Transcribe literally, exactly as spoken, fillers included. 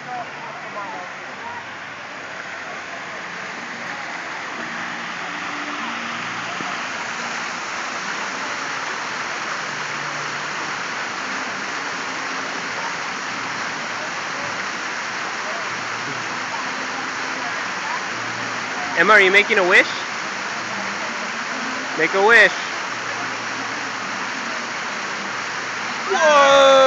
Emma, are you making a wish? Make a wish. Whoa!